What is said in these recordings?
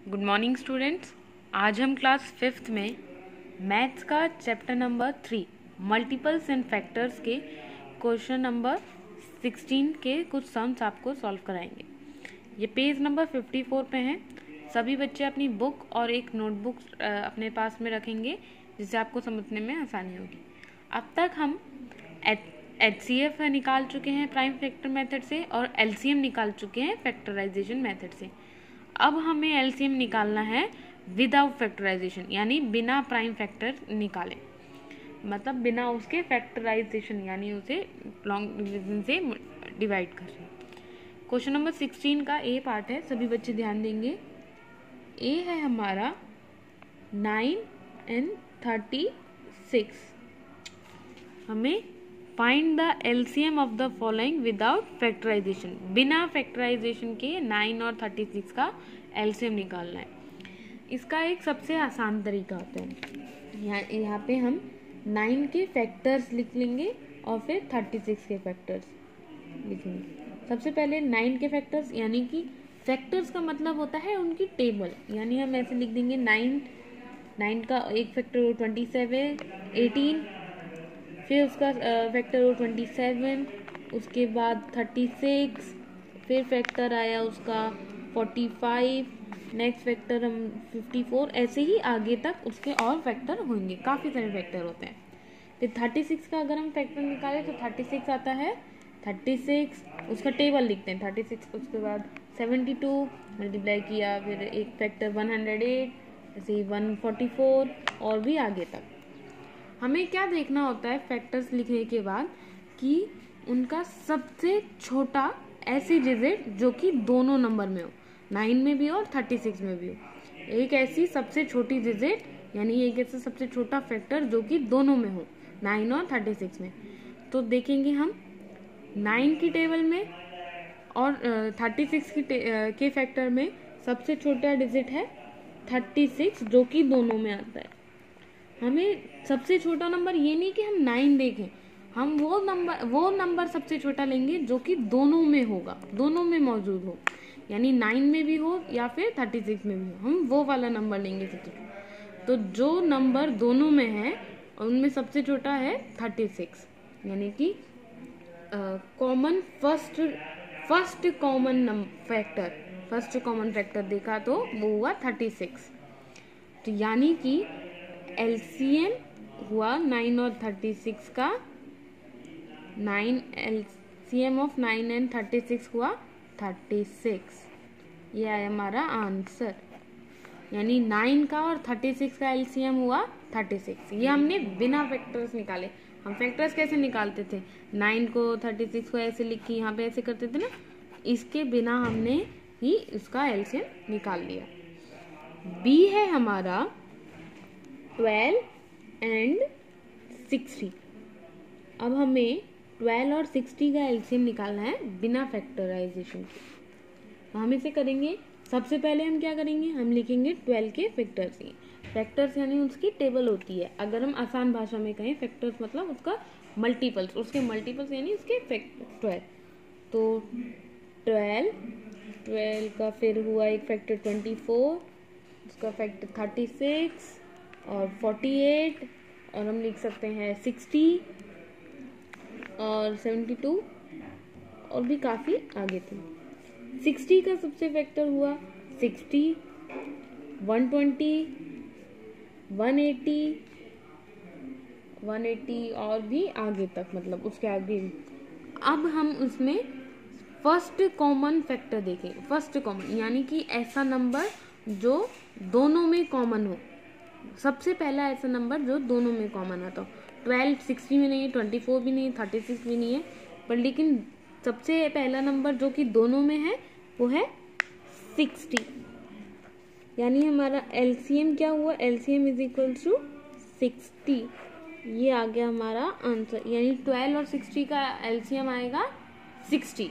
Good morning students. आज हम class 5th में मैथ्स का chapter number 3 multiples and factors के क्वेश्चन नंबर 16 के कुछ सम्स आपको सॉल्व कराएंगे। ये पेज नंबर 54 पे हैं। सभी बच्चे अपनी बुक और एक नोटबुक अपने पास में रखेंगे जिससे आपको समझने में आसानी होगी। अब तक हम HCF निकाल चुके हैं प्राइम फैक्टर मेथड से और LCM निकाल चुके हैं फैक्टराइजेशन मेथड से। अब हमें LCM निकालना है विदाउट फैक्टराइजेशन, यानी बिना प्राइम फैक्टर निकाले, मतलब बिना उसके फैक्टराइजेशन यानी उसे लॉन्ग डिवीजन से डिवाइड कर रहे। क्वेश्चन नंबर 16 का ए पार्ट है, सभी बच्चे ध्यान देंगे। ए है हमारा 9 and 36। हमें find the LCM of the following without factorization, बिना फैक्टराइजेशन के 9 और 36 का LCM निकालना है। इसका एक सबसे आसान तरीका होता है, यहाँ पे हम 9 के फैक्टर्स लिख लेंगे और फिर 36 के फैक्टर्स लिखेंगे। सबसे पहले 9 के फैक्टर्स, यानी कि फैक्टर्स का मतलब होता है उनकी टेबल, यानी हम ऐसे लिख देंगे 9 का एक फैक्टर हो 27, 18, फिर उसका फैक्टर हो 27, उसके बाद 36, फिर फैक्टर आया उसका 45, नेक्स्ट फैक्टर हम 54, ऐसे ही आगे तक उसके और फैक्टर होंगे, काफ़ी सारे फैक्टर होते हैं। फिर 36 का अगर हम फैक्टर निकालें तो 36 आता है 36, उसका टेबल लिखते हैं 36, उसके बाद 72 मल्टीप्लाई किया, फिर एक फैक्टर 108, ऐसे ही 144 और भी आगे तक। हमें क्या देखना होता है फैक्टर्स लिखने के बाद कि उनका सबसे छोटा ऐसी डिजिट जो कि दोनों नंबर में हो, 9 में भी हो और 36 में भी हो, एक ऐसी सबसे छोटी डिजिट, यानी एक ऐसा सबसे छोटा फैक्टर जो कि दोनों में हो, 9 और 36 में। तो देखेंगे हम 9 की टेबल में और 36 के फैक्टर में सबसे छोटा डिजिट है 36 जो कि दोनों में आता है। हमें सबसे छोटा नंबर ये नहीं कि हम 9 देखें, हम वो नंबर सबसे छोटा लेंगे जो कि दोनों में होगा, दोनों में मौजूद हो, यानी 9 में भी हो या फिर 36 में भी हो, हम वो वाला नंबर लेंगे सबसे छोटा। तो जो नंबर दोनों में है उनमें सबसे छोटा है 36, यानी कि कॉमन फर्स्ट कॉमन फैक्टर देखा तो वो हुआ 36। तो यानी कि LCM हुआ 9 और 36 का, 9 LCM ऑफ 9 एंड 36 हुआ 36। ये है हमारा आंसर, यानी 9 का और 36 का LCM हुआ 36। ये हमने बिना फैक्टर्स निकाले। हम फैक्टर्स कैसे निकालते थे, 9 को 36 को ऐसे लिख के यहाँ पे ऐसे करते थे ना, इसके बिना हमने ही इसका LCM निकाल लिया। B है हमारा 12 and 60। अब हमें 12 और 60 का LCM निकालना है बिना फैक्टराइजेशन के। तो हम इसे करेंगे, सबसे पहले हम क्या करेंगे, हम लिखेंगे 12 के फैक्टर्स। फैक्टर्स यानी उसकी टेबल होती है, अगर हम आसान भाषा में कहें फैक्टर्स मतलब उसका मल्टीपल्स, उसके मल्टीपल्स यानी उसके 12। तो 12 का फिर हुआ एक फैक्टर 24, उसका फैक्टर 36 और 48, और हम लिख सकते हैं 60 और 72 और भी काफ़ी आगे थे। 60 का सबसे फैक्टर हुआ 60, 120, 180 और भी आगे तक, मतलब उसके आगे भी। अब हम उसमें फर्स्ट कॉमन फैक्टर देखें। फर्स्ट कॉमन यानी कि ऐसा नंबर जो दोनों में कॉमन हो, सबसे पहला ऐसा नंबर जो दोनों में कॉमन आता हो। 12 60 में नहीं है, 24 भी नहीं है, 36 भी नहीं है, पर लेकिन सबसे पहला नंबर जो कि दोनों में है वो है 60। यानी हमारा LCM क्या हुआ, LCM इज इक्वल टू 60। ये आ गया हमारा आंसर, यानी 12 और 60 का LCM आएगा 60।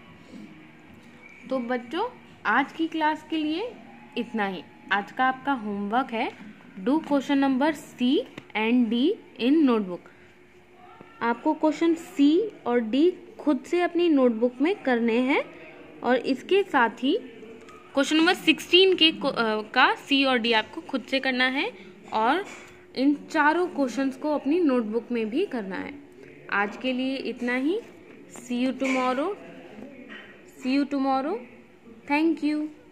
तो बच्चों आज की क्लास के लिए इतना ही। आज का आपका होमवर्क है, do question number C and D in notebook. आपको क्वेश्चन C और D खुद से अपनी नोटबुक में करने हैं, और इसके साथ ही क्वेश्चन नंबर 16 का सी और डी आपको खुद से करना है और इन चारों क्वेश्चंस को अपनी नोटबुक में भी करना है। आज के लिए इतना ही। See you tomorrow. Thank you.